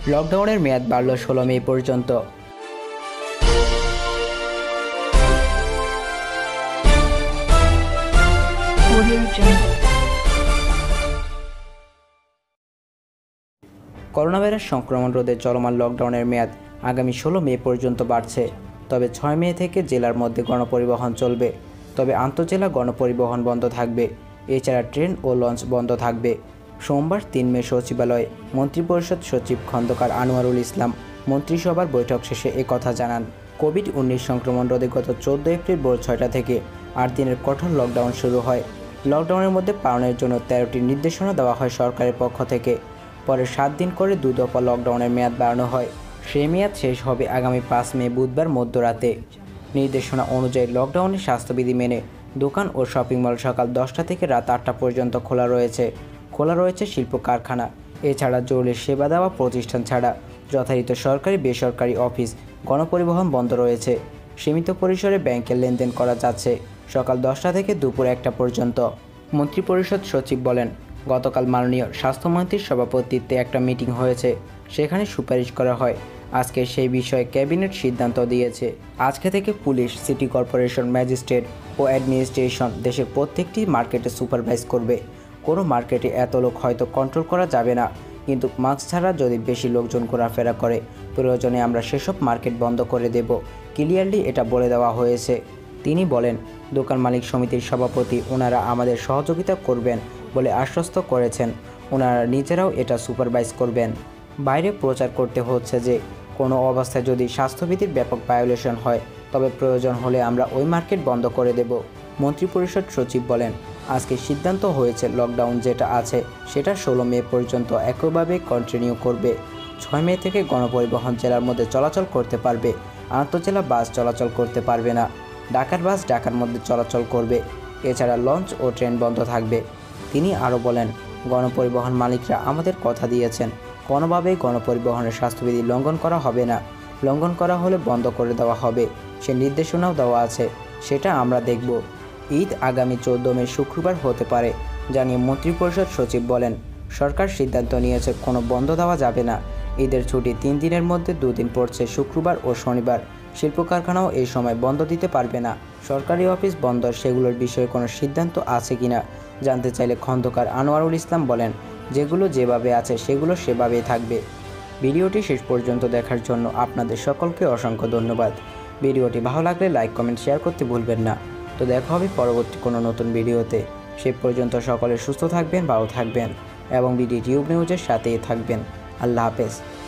লকডাউনের মেয়াদ বাড়ল 16 মে পর্যন্ত। করোনা ভাইরাস সংক্রমণ রোধে চলমান লকডাউনের মেয়াদ আগামী 16 মে পর্যন্ত বাড়ছে। তবে 6 মে থেকে জেলার মধ্যে গণপরিবহন চলবে, তবে আন্তঃজেলা গণপরিবহন বন্ধ থাকবে। এছাড়া ট্রেন ও লঞ্চ বন্ধ থাকবে। সোমবার 3 মে সচিবালয়ে মন্ত্রিপরিষদ সচিব খন্দকার আনোয়ারুল ইসলাম মন্ত্রিসভার বৈঠক শেষে একথা জানান। কোভিড-19 সংক্রমণ রোধে গত 14 এপ্রিল ভোর 6টা থেকে 8 দিনের কঠোর লকডাউন শুরু হয়। লকডাউনের মধ্যে পালনের জন্য 13টি নির্দেশনা দেওয়া হয় সরকারের পক্ষ থেকে। পরে 7 দিন করে 2 দফা লকডাউনের মেয়াদ বাড়ানো হয়। সেই মেয়াদ শেষ হবে আগামী 5 মে বুধবার মধ্যরাতে। নির্দেশনা অনুযায়ী লকডাউনের স্বাস্থ্যবিধি মেনে দোকান ও শপিং মল সকাল 10টা থেকে রাত 8টা পর্যন্ত খোলা রয়েছে শিল্প কারখানা। এছাড়া জরুরি সেবা দেওয়া প্রতিষ্ঠান ছাড়া যথারীতি সরকারি বেসরকারি অফিস গণপরিবহন বন্ধ রয়েছে। সীমিত পরিসরে ব্যাংকের লেনদেন করা যাচ্ছে সকাল 10টা থেকে দুপুর 1টা পর্যন্ত। মন্ত্রিপরিষদ সচিব বলেন, গতকাল মাননীয় স্বাস্থ্যমন্ত্রীর সভাপতিত্বে একটা মিটিং হয়েছে, সেখানে সুপারিশ করা হয়। আজকে সেই বিষয়ে ক্যাবিনেট সিদ্ধান্ত দিয়েছে। আজকে থেকে পুলিশ, সিটি কর্পোরেশন, ম্যাজিস্ট্রেট ও অ্যাডমিনিস্ট্রেশন দেশের প্রত্যেকটি মার্কেটে সুপারভাইজ করবে। কোনো মার্কেটে এত লোক হয়তো কন্ট্রোল করা যাবে না, কিন্তু মাস্ক ছাড়া যদি বেশি লোকজন ঘোরাফেরা করে, প্রয়োজনে আমরা সেসব মার্কেট বন্ধ করে দেব। ক্লিয়ারলি এটা বলে দেওয়া হয়েছে। তিনি বলেন, দোকান মালিক সমিতির সভাপতি ওনারা আমাদের সহযোগিতা করবেন বলে আশ্বস্ত করেছেন। ওনারা নিজেরাও এটা সুপারভাইজ করবেন। বাইরে প্রচার করতে হচ্ছে যে কোনো অবস্থায় যদি স্বাস্থ্যবিধির ব্যাপক ভায়োলেশন হয়, তবে প্রয়োজন হলে আমরা ওই মার্কেট বন্ধ করে দেব। মন্ত্রিপরিষদ সচিব বলেন, আজকে সিদ্ধান্ত হয়েছে লকডাউন যেটা আছে সেটা 16 মে পর্যন্ত একইভাবে কন্টিনিউ করবে। 6 মে থেকে গণপরিবহন জেলার মধ্যে চলাচল করতে পারবে। আন্তঃজেলা বাস চলাচল করতে পারবে না। ঢাকার বাস ঢাকার মধ্যে চলাচল করবে। এছাড়া লঞ্চ ও ট্রেন বন্ধ থাকবে। তিনি আরও বলেন, গণপরিবহন মালিকরা আমাদের কথা দিয়েছেন, কোনোভাবেই গণপরিবহনের স্বাস্থ্যবিধি লঙ্ঘন করা হবে না। লঙ্ঘন করা হলে বন্ধ করে দেওয়া হবে, সে নির্দেশনাও দেওয়া আছে, সেটা আমরা দেখব। ঈদ আগামী 14 মে শুক্রবার হতে পারে জানিয়ে মন্ত্রিপরিষদ সচিব বলেন, সরকার সিদ্ধান্ত নিয়েছে কোনো বন্ধ দেওয়া যাবে না। ঈদের ছুটি 3 দিনের মধ্যে 2 দিন পড়ছে শুক্রবার ও শনিবার। শিল্প কারখানাও এই সময় বন্ধ দিতে পারবে না। সরকারি অফিস বন্ধ, সেগুলোর বিষয়ে কোনো সিদ্ধান্ত আছে কিনা জানতে চাইলে খন্দকার আনোয়ারুল ইসলাম বলেন, যেগুলো যেভাবে আছে সেগুলো সেভাবেই থাকবে। ভিডিওটি শেষ পর্যন্ত দেখার জন্য আপনাদের সকলকে অসংখ্য ধন্যবাদ। ভিডিওটি ভালো লাগলে লাইক, কমেন্ট, শেয়ার করতে ভুলবেন না। তো দেখা হবে পরবর্তী কোনো নতুন ভিডিওতে। সে পর্যন্ত সকলে সুস্থ থাকবেন, ভালো থাকবেন এবং বিডি টিউব নিউজের সাথেই থাকবেন। আল্লাহ হাফেজ।